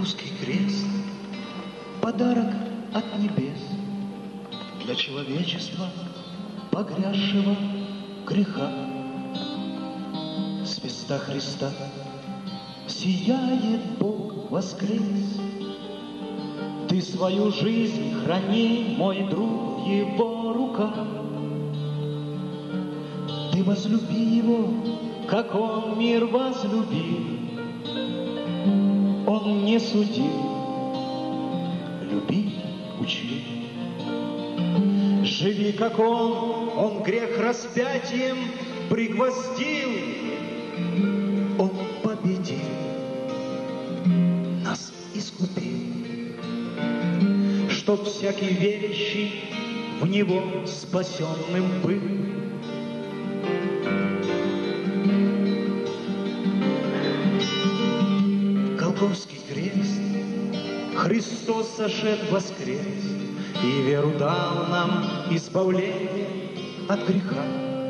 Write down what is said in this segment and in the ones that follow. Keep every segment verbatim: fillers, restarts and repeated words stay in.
Голгофский крест, подарок от небес для человечества, погрязшего в грехах. Звезда Христа сияет, Бог воскрес. Ты свою жизнь храни, мой друг, в Его руках. Ты возлюби Его, как Он мир возлюбил. Он не судил, любить учил. Живи, как Он, Он грех распятием пригвоздил. Он победил, нас искупил, чтоб всякий верящий в Него спасенным был. Голгофский крест, Христос сошед воскрес, и веру дал нам избавление от греха.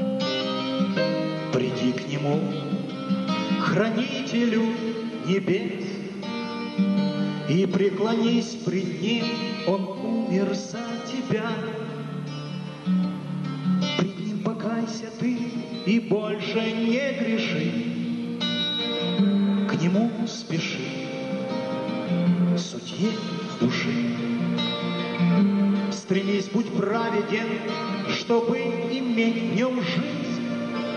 Приди к Нему, хранителю небес, и преклонись пред Ним, Он умер за тебя. Пред Ним покайся ты и больше не греши. К Нему спеши, судье души. Стремись, будь праведен, чтобы иметь в Нем жизнь.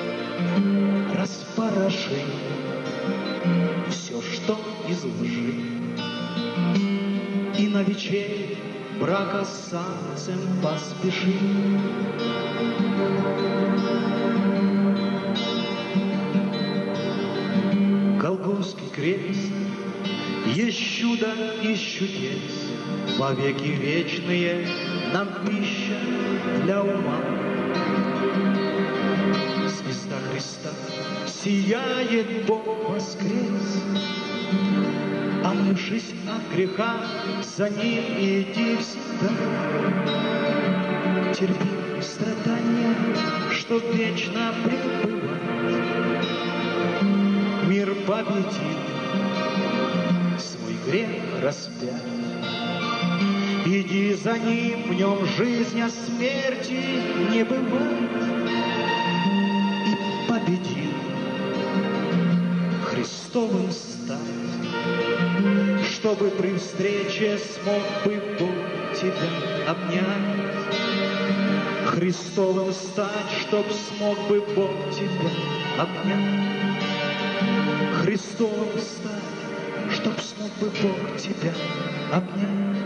Распороши все, что из лжи, и на вечерю брака с Агнцем поспеши. Голгофский крест есть чудо из чудес, вовеки вечные нам пища для ума. Звезда Христа сияет, Бог воскрес, омывшись от греха, за Ним иди всегда. Терпи страдания, чтоб вечно пребывать. Мир победил, свой грех распять. Иди за Ним, в Нем жизнь, а смерти не бывает. И победил, Христовым стать, чтобы при встрече смог бы Бог тебя обнять. Христовым стать, чтоб смог бы Бог тебя обнять. Христовым стать, чтоб смог бы Бог тебя обнять.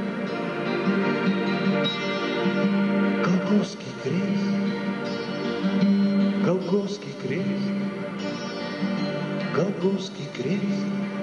Голгофский крест, Голгофский крест, Голгофский крест.